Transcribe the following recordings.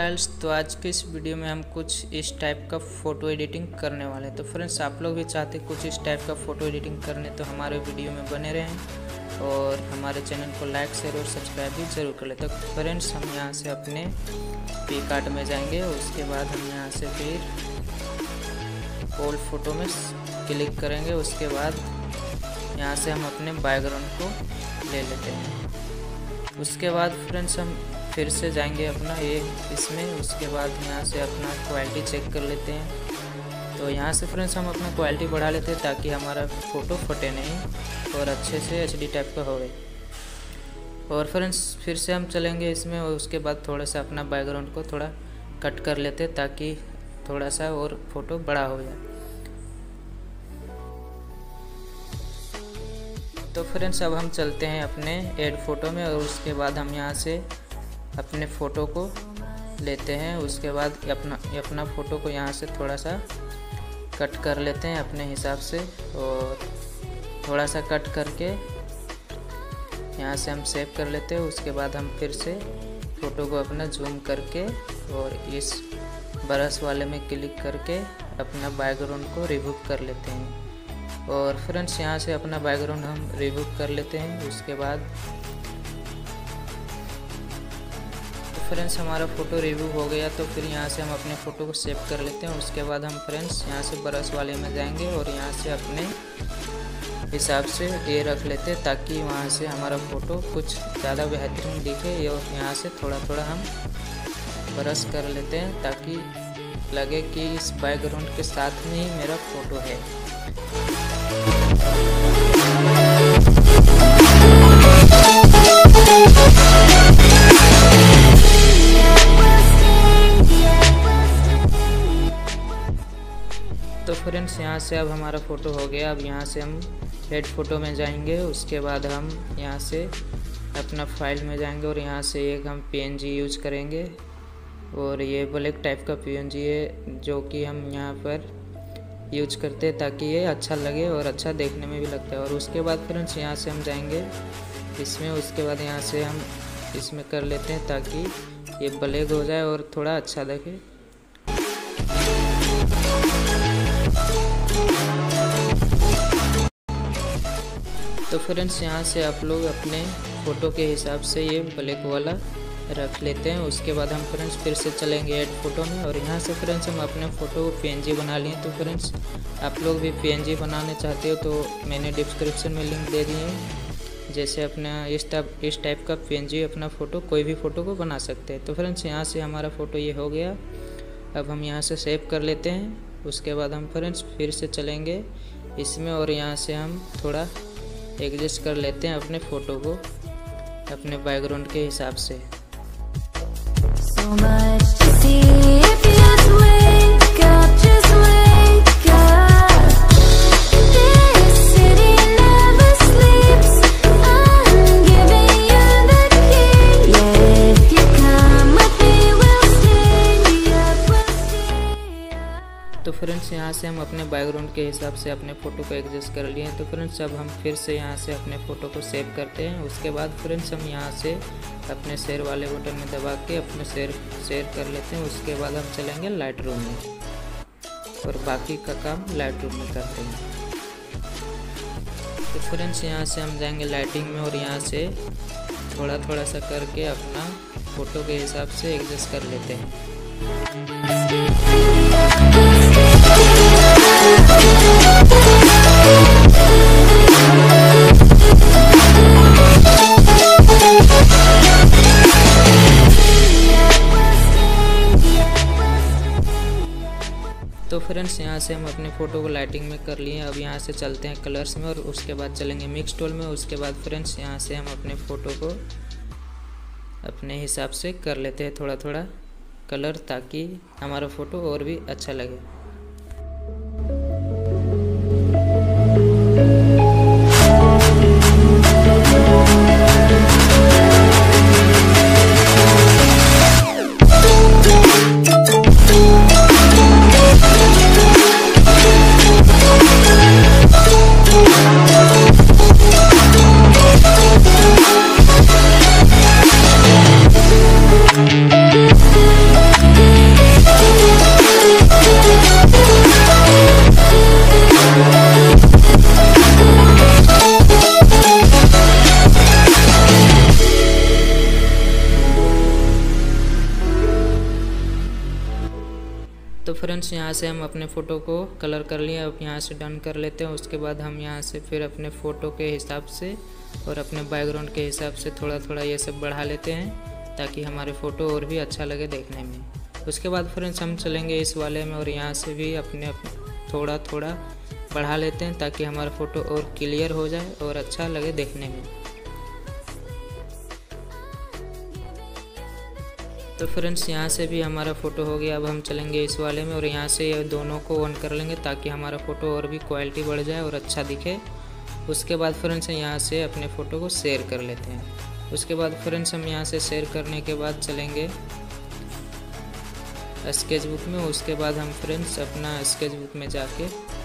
Friends, तो आज के इस वीडियो में हम कुछ इस टाइप का फ़ोटो एडिटिंग करने वाले हैं। तो फ्रेंड्स, आप लोग भी चाहते कुछ इस टाइप का फ़ोटो एडिटिंग करने तो हमारे वीडियो में बने रहें और हमारे चैनल को लाइक शेयर और सब्सक्राइब भी ज़रूर कर लें। तो फ्रेंड्स, हम यहाँ से अपने पिकआर्ट में जाएंगे, उसके बाद हम यहाँ से फिर ओल्ड फ़ोटो में क्लिक करेंगे। उसके बाद यहाँ से हम अपने बैकग्राउंड को ले लेते हैं। उसके बाद फ्रेंड्स, हम फिर से जाएंगे अपना इसमें। उसके बाद यहाँ से अपना क्वालिटी चेक कर लेते हैं। तो यहाँ से फ्रेंड्स हम अपना क्वालिटी बढ़ा लेते हैं ताकि हमारा फ़ोटो फटे नहीं और अच्छे से HD टाइप का होवे। और फ्रेंड्स फिर से हम चलेंगे इसमें और उसके बाद थोड़ा सा अपना बैकग्राउंड को थोड़ा कट कर लेते हैं ताकि थोड़ा सा और फ़ोटो बड़ा हो जाए। तो फ्रेंड्स, अब हम चलते हैं अपने ऐड फ़ोटो में और उसके बाद हम यहाँ से अपने फ़ोटो को लेते हैं। उसके बाद अपना फ़ोटो को यहाँ से थोड़ा सा कट कर लेते हैं अपने हिसाब से और थोड़ा सा कट करके यहाँ से हम सेव कर लेते हैं। उसके बाद हम फिर से फ़ोटो को अपना जूम करके और इस ब्रश वाले में क्लिक करके अपना बैकग्राउंड को रिमूव कर लेते हैं। और फ्रेंड्स, यहाँ से अपना बैकग्राउंड हम रिमूव कर लेते हैं। उसके बाद फ्रेंड्स हमारा फ़ोटो रिव्यू हो गया। तो फिर यहाँ से हम अपने फ़ोटो को सेव कर लेते हैं। उसके बाद हम फ्रेंड्स यहाँ से ब्रश वाले में जाएंगे और यहाँ से अपने हिसाब से ये रख लेते हैं ताकि वहाँ से हमारा फ़ोटो कुछ ज़्यादा बेहतरीन दिखे। और यहाँ से थोड़ा थोड़ा हम ब्रश कर लेते हैं ताकि लगे कि इस बैकग्राउंड के साथ में ही मेरा फ़ोटो है। तो फ्रेंड्स, यहाँ से अब हमारा फ़ोटो हो गया। अब यहाँ से हम हेड फ़ोटो में जाएंगे। उसके बाद हम यहाँ से अपना फाइल में जाएंगे और यहाँ से एक हम PNG यूज करेंगे। और ये ब्लैक टाइप का PNG है जो कि हम यहाँ पर यूज करते हैं ताकि ये अच्छा लगे और अच्छा देखने में भी लगता है। और उसके बाद फ्रेंड्स यहाँ से हम जाएंगे इसमें। उसके बाद यहाँ से हम इसमें कर लेते हैं ताकि ये ब्लैक हो जाए और थोड़ा अच्छा लगे। तो फ्रेंड्स, यहाँ से आप लोग अपने फ़ोटो के हिसाब से ये ब्लैक वाला रख लेते हैं। उसके बाद हम फ्रेंड्स फिर से चलेंगे ऐड फ़ोटो में और यहाँ से फ्रेंड्स हम अपने फ़ोटो को PNG बना लिए। तो फ्रेंड्स, आप लोग भी PNG बनाने चाहते हो तो मैंने डिस्क्रिप्शन में लिंक दे दिए हैं। जैसे अपना इस टाइप का PNG अपना फ़ोटो कोई भी फ़ोटो को बना सकते हैं। तो फ्रेंड्स, यहाँ से हमारा फ़ोटो ये हो गया। अब हम यहाँ से सेव कर लेते हैं। उसके बाद हम फ्रेंड्स फिर से चलेंगे इसमें और यहाँ से हम थोड़ा एडजस्ट कर लेते हैं अपने फ़ोटो को अपने बैकग्राउंड के हिसाब से। तो फ्रेंड्स, यहाँ से हम अपने बैकग्राउंड के हिसाब से अपने फ़ोटो को एडजस्ट कर लिए हैं। तो फ्रेंड्स, अब हम फिर से यहाँ से अपने फ़ोटो को सेव करते हैं। उसके बाद फ्रेंड्स हम यहाँ से अपने शेयर वाले बटन में दबा के अपने शेयर कर लेते हैं। उसके बाद हम चलेंगे लाइटरूम में और बाकी का काम लाइटरूम में करते हैं। तो फ्रेंड्स, यहाँ से हम जाएंगे लाइटिंग में और यहाँ से थोड़ा थोड़ा सा करके अपना फ़ोटो के हिसाब से एडजस्ट कर लेते हैं। तो फ्रेंड्स, यहाँ से हम अपने फ़ोटो को लाइटिंग में कर लिए। अब यहाँ से चलते हैं कलर्स में और उसके बाद चलेंगे मिक्स टूल में। उसके बाद फ्रेंड्स यहाँ से हम अपने फ़ोटो को अपने हिसाब से कर लेते हैं थोड़ा थोड़ा कलर ताकि हमारा फ़ोटो और भी अच्छा लगे। फ्रेंड्स यहाँ से हम अपने फ़ोटो को कलर कर लिए। अब यहाँ से डन कर लेते हैं। उसके बाद हम यहाँ से फिर अपने फ़ोटो के हिसाब से और अपने बैकग्राउंड के हिसाब से थोड़ा थोड़ा ये सब बढ़ा लेते हैं ताकि हमारे फ़ोटो और भी अच्छा लगे देखने में। उसके बाद फ्रेंड्स हम चलेंगे इस वाले में और यहाँ से भी अपने थोड़ा थोड़ा बढ़ा लेते हैं ताकि हमारा फ़ोटो और क्लियर हो जाए और अच्छा लगे देखने में। तो फ्रेंड्स यहाँ से भी हमारा फ़ोटो हो गया। अब हम चलेंगे इस वाले में और यहाँ से ये दोनों को ऑन कर लेंगे ताकि हमारा फ़ोटो और भी क्वालिटी बढ़ जाए और अच्छा दिखे। उसके बाद फ्रेंड्स यहाँ से अपने फ़ोटो को शेयर कर लेते हैं। उसके बाद फ्रेंड्स हम यहाँ से शेयर करने के बाद चलेंगे स्केच बुक में। उसके बाद हम फ्रेंड्स अपना स्केच बुक में जाके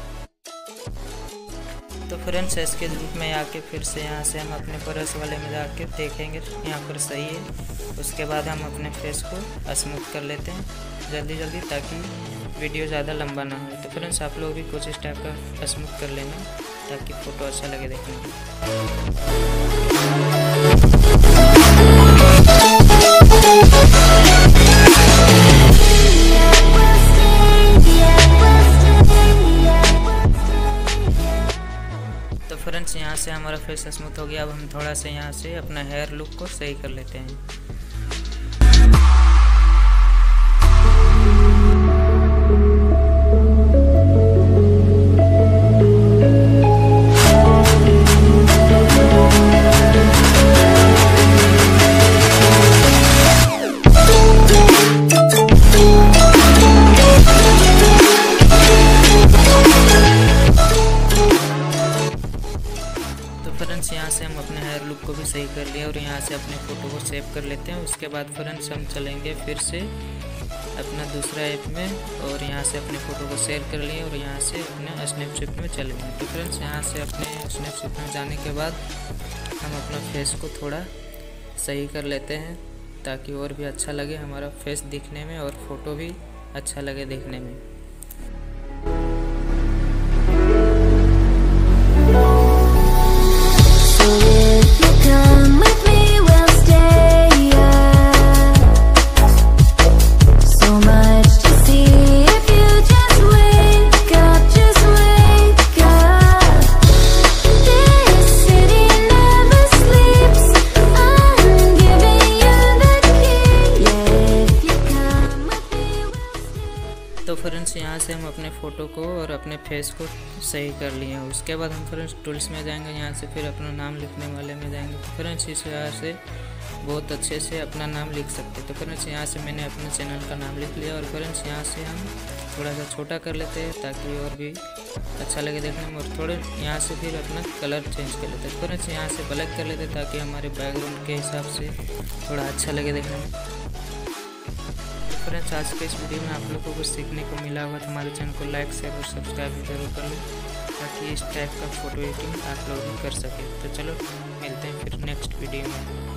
तो फ्रेंड्स स्केच बुक में आके फिर से यहाँ से हम अपने ब्रश वाले में जाके देखेंगे यहाँ पर सही है। उसके बाद हम अपने फेस को स्मूथ कर लेते हैं जल्दी जल्दी ताकि वीडियो ज़्यादा लंबा ना हो। तो फ्रेंड्स आप लोग भी कुछ इस टाइप का स्मूथ कर लेना ताकि फ़ोटो अच्छा लगे देखने में। तो फ्रेंड्स यहाँ से हमारा फेस स्मूथ हो गया। अब हम थोड़ा सा यहाँ से अपना हेयर लुक को सही कर लेते हैं। फ्रेंड्स यहाँ से हम अपने हेयर लुक को भी सही कर लिया और यहाँ से अपने फ़ोटो को सेव कर लेते हैं। उसके बाद फ्रेंड्स हम चलेंगे फिर से अपना दूसरा ऐप में और यहाँ से अपने फ़ोटो को शेयर कर लिए और यहाँ से अपने स्नैपचैट में चले गए। तो फ्रेंड्स यहाँ से अपने स्नैपचैट में जाने के बाद हम अपना फेस को थोड़ा सही कर लेते हैं ताकि और भी अच्छा लगे हमारा फेस दिखने में और फ़ोटो भी अच्छा लगे देखने में। तो फ्रेंड्स यहाँ से हम अपने फ़ोटो को और अपने फेस को सही कर लिए हैं। उसके बाद हम फ्रेंड्स टूल्स में जाएंगे। यहाँ से फिर अपना नाम लिखने वाले में जाएंगे। तो फ्रेंड्स इस यहाँ से बहुत अच्छे से अपना नाम लिख सकते हैं। तो फ्रेंड्स यहाँ से मैंने अपने चैनल का नाम लिख लिया और फ्रेंड्स यहाँ से हम थोड़ा सा छोटा कर लेते हैं ताकि और भी अच्छा लगे देखने में। और थोड़े यहाँ से फिर अपना कलर चेंज कर लेते हैं। फ्रेंड्स यहाँ से ब्लैक कर लेते हैं ताकि हमारे बैकग्राउंड के हिसाब से थोड़ा अच्छा लगे देखने में। फ्रेंड्स आज के इस वीडियो में आप लोगों को कुछ सीखने को मिला होगा तो हमारे चैनल को लाइक शेयर और सब्सक्राइब जरूर कर लें ताकि इस टाइप का फ़ोटो एडिटिंग आप लोग भी कर सकें। तो चलो मिलते हैं फिर नेक्स्ट वीडियो में।